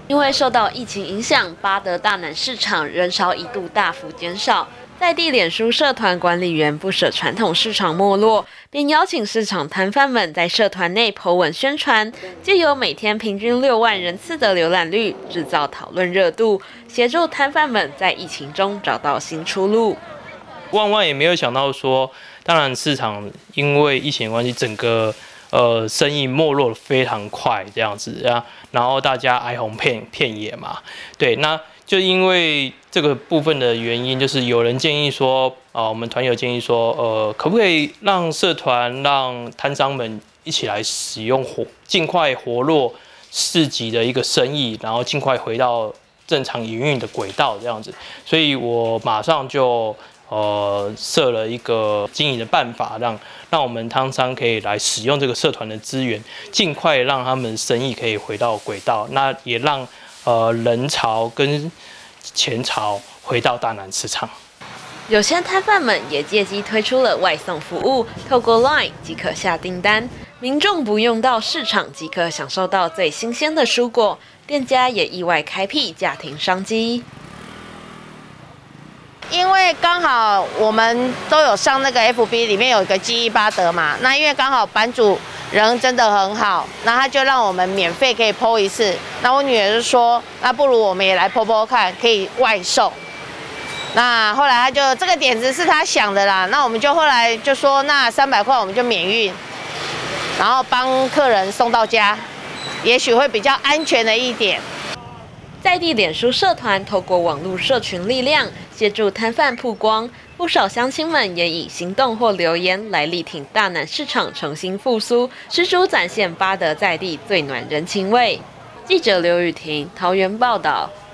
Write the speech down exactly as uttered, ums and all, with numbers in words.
因为受到疫情影响，八德大南市场人潮一度大幅减少。在地脸书社团管理员不舍传统市场没落，便邀请市场摊贩们在社团内 po 文宣传，藉由每天平均六万人次的浏览率，制造讨论热度，协助摊贩们在疫情中找到新出路。 万万也没有想到说，当然市场因为疫情的关系，整个呃生意没落的非常快，这样子啊，然后大家哀鸿遍遍野嘛，对，那。就因为这个部分的原因，就是有人建议说，啊，我们团友建议说，呃，可不可以让社团、让摊商们一起来使用活，尽快活络市集的一个生意，然后尽快回到正常营运的轨道这样子。所以我马上就呃设了一个经营的办法，让让我们摊商可以来使用这个社团的资源，尽快让他们生意可以回到轨道，那也让。呃，人潮跟钱潮回到大南市场。 有些摊贩们也借机推出了外送服务，透过 LINE 即可下订单，民众不用到市场即可享受到最新鲜的蔬果，店家也意外开辟家庭商机。 因为刚好我们都有上那个 F B 里面有一个记忆巴德嘛，那因为刚好版主人真的很好，那他就让我们免费可以 po 一次。那我女儿就说，那不如我们也来 po po 看，可以外送。那后来他就这个点子是他想的啦，那我们就后来就说，那三百块我们就免运，然后帮客人送到家，也许会比较安全的一点。 在地脸书社团透过网络社群力量协助摊贩曝光，不少乡亲们也以行动或留言来力挺大南市场重新复苏，十足展现八德在地最暖人情味。记者刘雨婷桃园报道。